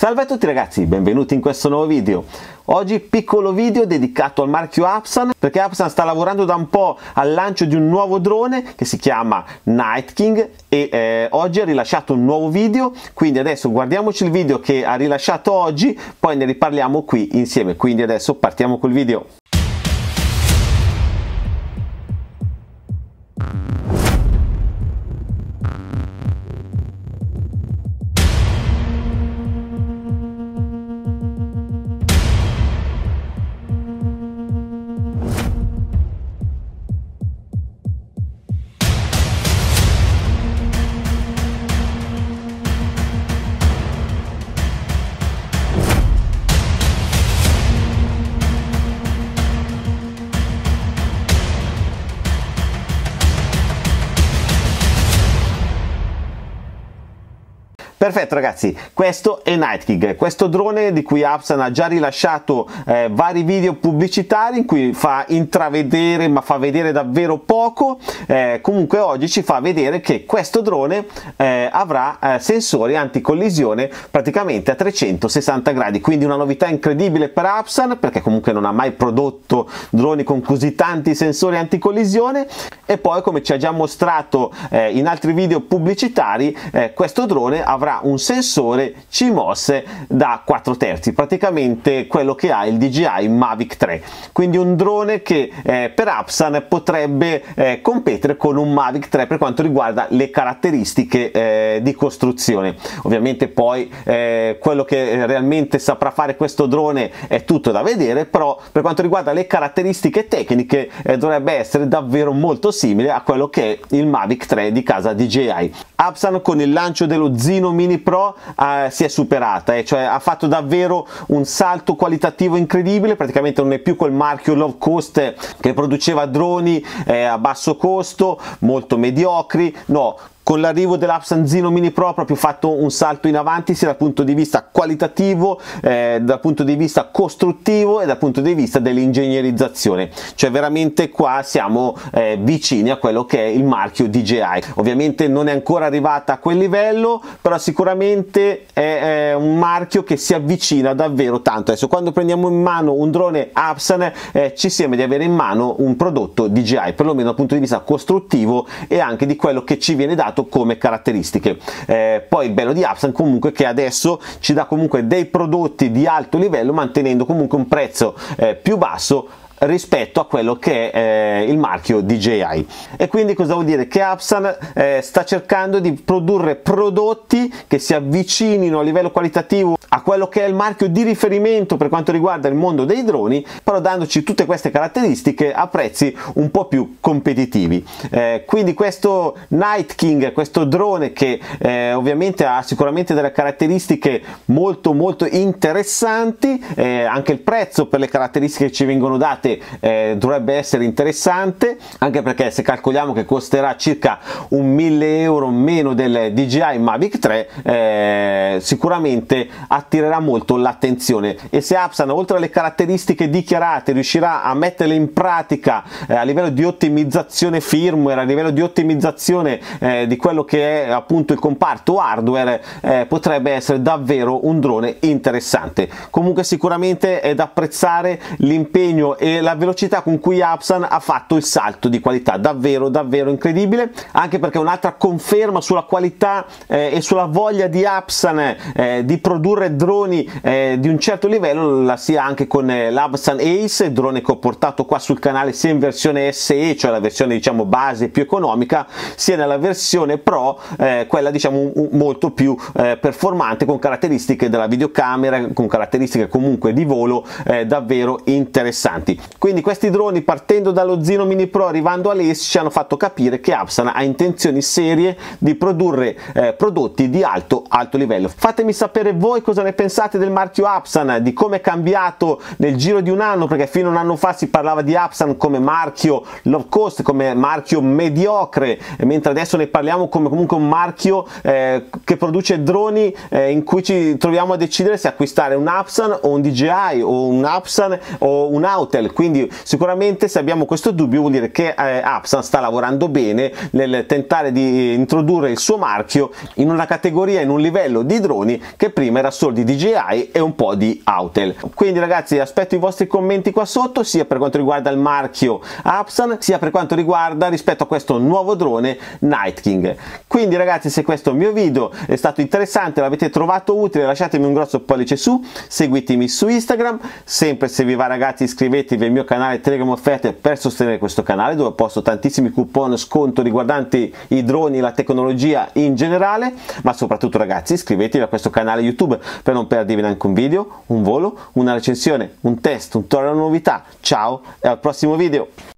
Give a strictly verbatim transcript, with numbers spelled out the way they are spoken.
Salve a tutti ragazzi, benvenuti in questo nuovo video. Oggi piccolo video dedicato al marchio Apsan, perché Apsan sta lavorando da un po' al lancio di un nuovo drone che si chiama Night King e eh, oggi ha rilasciato un nuovo video, quindi adesso guardiamoci il video che ha rilasciato oggi, poi ne riparliamo qui insieme, quindi adesso partiamo col video. Perfetto ragazzi, questo è Night King, questo drone di cui Apsan ha già rilasciato eh, vari video pubblicitari in cui fa intravedere, ma fa vedere davvero poco. Eh, comunque oggi ci fa vedere che questo drone eh, avrà eh, sensori anticollisione praticamente a trecentosessanta gradi, quindi una novità incredibile per Apsan, perché comunque non ha mai prodotto droni con così tanti sensori anticollisione. E poi, come ci ha già mostrato eh, in altri video pubblicitari, eh, questo drone avrà un sensore C M O S da quattro terzi, praticamente quello che ha il D J I Mavic tre, quindi un drone che eh, per Apsan potrebbe eh, competere con un Mavic tre per quanto riguarda le caratteristiche eh, di costruzione. Ovviamente poi eh, quello che realmente saprà fare questo drone è tutto da vedere, però per quanto riguarda le caratteristiche tecniche eh, dovrebbe essere davvero molto simile a quello che è il Mavic tre di casa D J I. Apsan con il lancio dello Zino Mini Pro eh, si è superata, eh, cioè ha fatto davvero un salto qualitativo incredibile, praticamente non è più quel marchio low cost che produceva droni eh, a basso costo, molto mediocri, no. Con l'arrivo dell'Apsan Zino Mini Pro ha proprio fatto un salto in avanti sia dal punto di vista qualitativo, eh, dal punto di vista costruttivo e dal punto di vista dell'ingegnerizzazione, cioè veramente qua siamo eh, vicini a quello che è il marchio D J I. Ovviamente non è ancora arrivata a quel livello, però sicuramente è, è un marchio che si avvicina davvero tanto. Adesso quando prendiamo in mano un drone Apsan eh, ci sembra di avere in mano un prodotto D J I, perlomeno dal punto di vista costruttivo e anche di quello che ci viene dato come caratteristiche. Eh, poi il bello di Apsan comunque che adesso ci dà comunque dei prodotti di alto livello, mantenendo comunque un prezzo eh, più basso rispetto a quello che è eh, il marchio D J I. E quindi cosa vuol dire? Che Apsan eh, sta cercando di produrre prodotti che si avvicinino a livello qualitativo a quello che è il marchio di riferimento per quanto riguarda il mondo dei droni, però dandoci tutte queste caratteristiche a prezzi un po' più competitivi. Eh, quindi questo Night King, questo drone che eh, ovviamente ha sicuramente delle caratteristiche molto molto interessanti, eh, anche il prezzo per le caratteristiche che ci vengono date Eh, dovrebbe essere interessante, anche perché se calcoliamo che costerà circa un mille euro meno del D J I Mavic tre, eh, sicuramente attirerà molto l'attenzione. E se Apsan, oltre alle caratteristiche dichiarate, riuscirà a metterle in pratica eh, a livello di ottimizzazione firmware, a livello di ottimizzazione eh, di quello che è appunto il comparto hardware, eh, potrebbe essere davvero un drone interessante. Comunque sicuramente è da apprezzare l'impegno e la velocità con cui Apsan ha fatto il salto di qualità, davvero davvero incredibile, anche perché un'altra conferma sulla qualità eh, e sulla voglia di Apsan eh, di produrre droni eh, di un certo livello la si ha anche con eh, l'Apsan Ace, drone che ho portato qua sul canale sia in versione S E, cioè la versione diciamo base più economica, sia nella versione Pro, eh, quella diciamo un, molto più eh, performante, con caratteristiche della videocamera, con caratteristiche comunque di volo eh, davvero interessanti. Quindi questi droni, partendo dallo Zino Mini Pro arrivando all'Ace, ci hanno fatto capire che Apsan ha intenzioni serie di produrre eh, prodotti di alto alto livello. Fatemi sapere voi cosa ne pensate del marchio Apsan, di come è cambiato nel giro di un anno, perché fino a un anno fa si parlava di Apsan come marchio low cost, come marchio mediocre, mentre adesso ne parliamo come comunque un marchio eh, che produce droni eh, in cui ci troviamo a decidere se acquistare un Apsan o un D J I o un Apsan o un Autel. quindi sicuramente se abbiamo questo dubbio vuol dire che eh, Appsan sta lavorando bene nel tentare di introdurre il suo marchio in una categoria, in un livello di droni che prima era solo di D J I e un po' di Autel. Quindi ragazzi, aspetto i vostri commenti qua sotto, sia per quanto riguarda il marchio Appsan sia per quanto riguarda rispetto a questo nuovo drone Night King. Quindi ragazzi, se questo mio video è stato interessante, l'avete trovato utile, lasciatemi un grosso pollice su, seguitemi su Instagram, sempre se vi va ragazzi iscrivetevi al mio canale Telegram Offerte per sostenere questo canale, dove posto tantissimi coupon sconto riguardanti i droni e la tecnologia in generale, ma soprattutto ragazzi iscrivetevi a questo canale YouTube per non perdervi neanche un video, un volo, una recensione, un test, un tutorial, una novità. Ciao e al prossimo video!